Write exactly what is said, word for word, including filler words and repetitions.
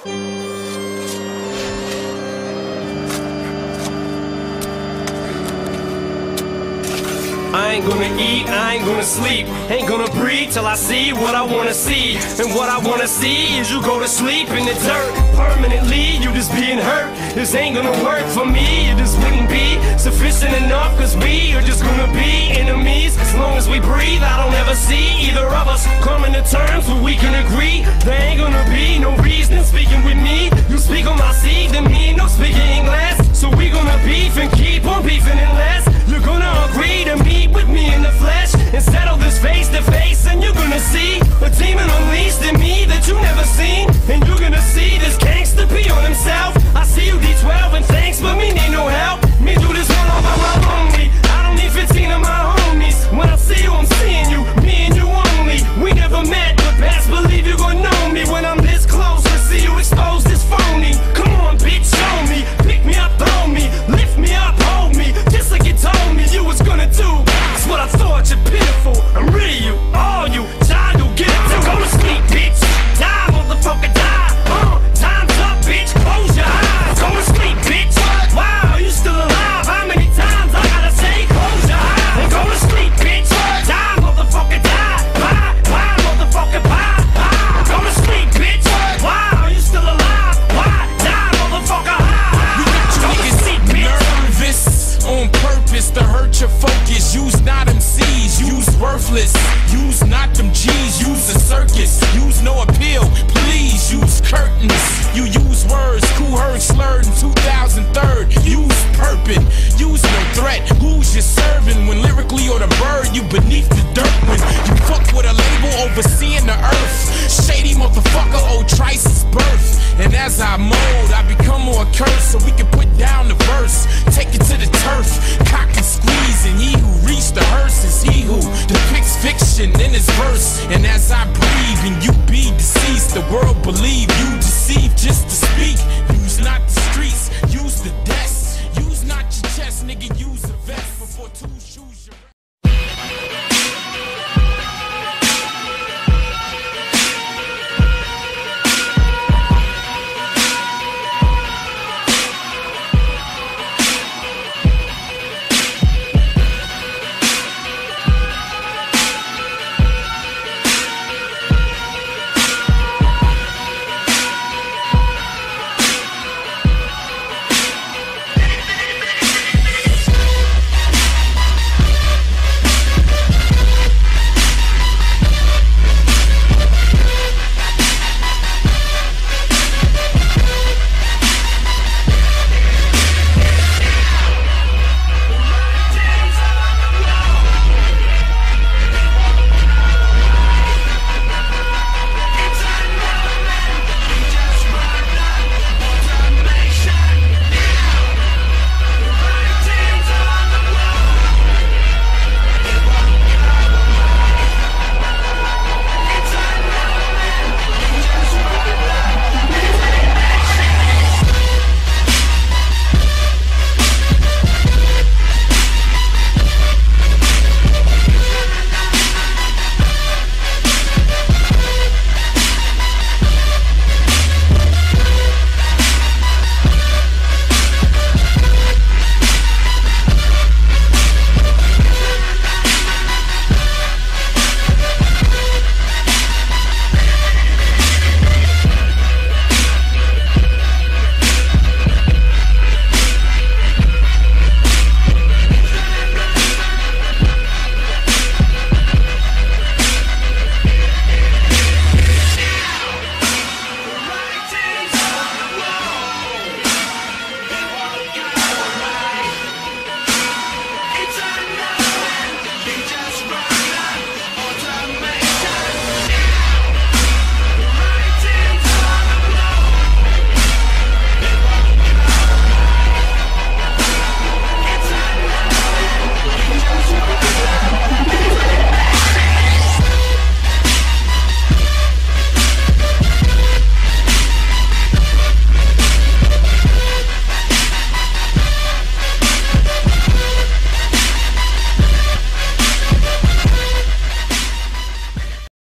I ain't gonna eat, I ain't gonna sleep, ain't gonna breathe till I see what I wanna see. And what I wanna see is you go to sleep in the dirt permanently, you just being hurt. This ain't gonna work for me, it just wouldn't be sufficient enough, cause we are just gonna be enemies. As long as we breathe, I don't ever see either of us coming to terms where we can agree. There ain't gonna be no reason speaking with me. You speak on my seed, then me no speaking English. So we gonna beef and keep on beefing unless you're gonna agree to meet with me in the flesh and settle this face to face. And you're gonna see a demon unleashed in me that you never seen. And you're gonna see this gangster be on himself. I see you D twelve and thanks, but me need no help. Me do this one all by my lonely. I don't need fifteen of my homies. When I see you, I'm seeing you, me and you only. We never met, but best believe you're gonna know me when I'm this close to see you expose this phony. Come on, bitch, show me. Pick me up, throw me. Lift me up, hold me. Just like you told me you was gonna do. That's what I thought, you're pitiful. I'm rid of you, all you. Child, you'll get it too. Go to sleep, bitch. Die, motherfucker, die. Uh, time's up, bitch. Close your eyes. Go to sleep, bitch. Wow, you still alive. How many times I gotta say close your eyes? And go to sleep, bitch. Die, motherfucker, die. Bye, bye, motherfucker, bye, bye. Go to sleep, bitch. Wow, you still alive. Why? Die, motherfucker, high. You get your niggas nervous on purpose to hurt your focus. Use not M Cs, use worthless. Use not them G's, use a circus. Use no appeal, please use curtains. You use words, cool heard slurred in two thousand three. Use purpose, use no threat. Who's you serving when lyrically or the bird? You beneath the dirt when you fuck with a label overseeing the earth. Shady motherfucker, old Trice's birth. And as I mold, I become more cursed so we can put down the verse. Take it to the turf, cock and squeeze. And he who reached the hearse is he who depicts fiction in his verse. And as I breathe and you be deceased, the world believe you deceived just to